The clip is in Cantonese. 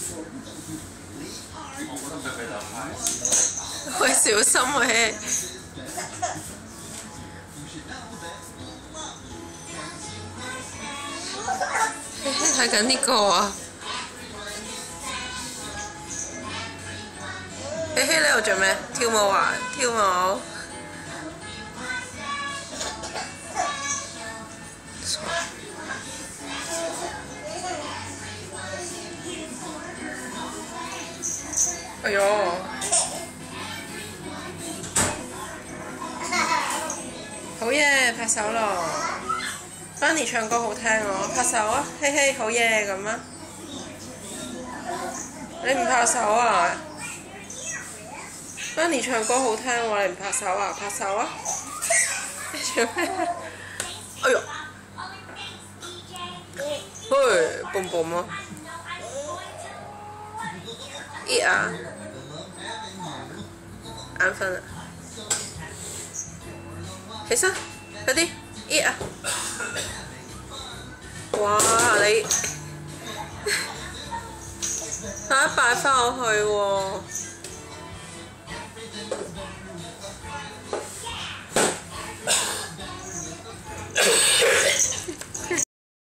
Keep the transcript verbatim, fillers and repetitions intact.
喂，小心喂！睇緊呢個啊！希希，你喺度做咩？跳舞啊！跳舞。哎呦！好嘢，拍手咯！班尼唱歌好聽喎，拍手啊！希希，好嘢咁啊！你唔拍手啊？班尼唱歌好聽喎，你唔拍手啊？拍手啊！你做咩？哎呦！嘿，蹦蹦啊！咿啊！眼瞓啦！起身，快啲！咿啊！哇！你快啲擺翻我去喎！